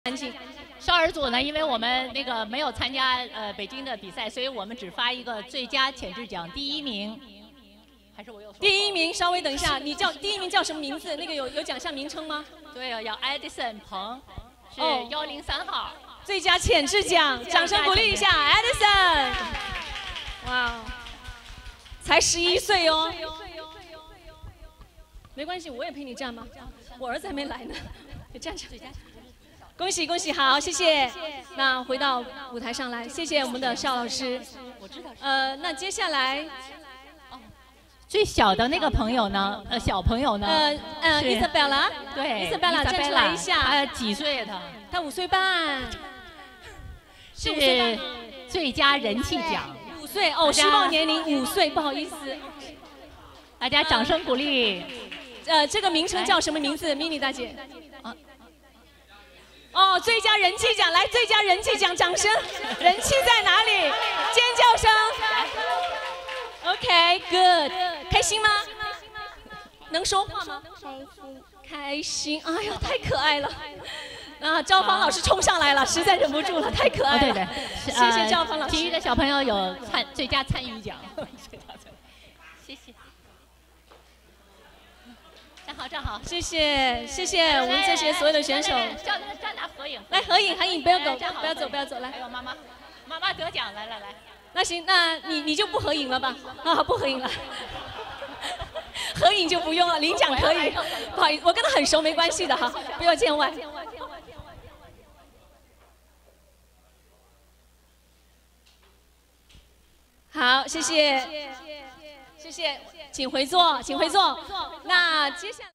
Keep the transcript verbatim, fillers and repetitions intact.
安静。 少儿组呢，因为我们那个没有参加呃北京的比赛，所以我们只发一个最佳潜质奖第一名。还是我有第一名，稍微等一下，你叫第一名叫什么名字？那个有有奖项名称吗？ 对，叫 Edison 彭，是哦幺零三号。 最佳潜质奖，掌声鼓励一下 Edison。哇，才十一岁哦。没关系，我也陪你站嘛。我儿子还没来呢，你站着。恭喜恭喜，好，谢谢。那回到舞台上来，谢谢我们的邵老师。 我知道。 呃，那接下来， 最小的那个朋友呢？呃，小朋友呢？ 呃呃 ，Isabella， 对 ，Isabella 站出来一下。 他几岁呀？他？ 他五岁半。 是最佳人气奖。 五岁哦，虚报年龄五岁，不好意思。 大家掌声鼓励。 呃，这个名称叫什么名字 ？Mini 大姐。哦，最佳人气奖，来，最佳人气奖，掌声！人气在哪里？尖叫声。OK，good， 开心吗？能说话吗？ 开心。 开心，哎呀，太可爱了。啊，赵芳老师冲上来了，实在忍不住了，太可爱了。 对对， 谢谢赵芳老师。 其余的小朋友有参最佳参与奖。谢谢。站好，站好。 谢谢，谢谢我们这些所有的选手。 叫他们站那合影。 来合影，合影，不要走，不要走，不要走，来。 还有妈妈，妈妈得奖，来来来。 那行，那你你就不合影了吧？啊，不合影了。合影就不用了，领奖可以。不好意思，我跟他很熟，没关系的哈，不要见外。好，谢谢，谢谢，请回座，请回座。那接下来。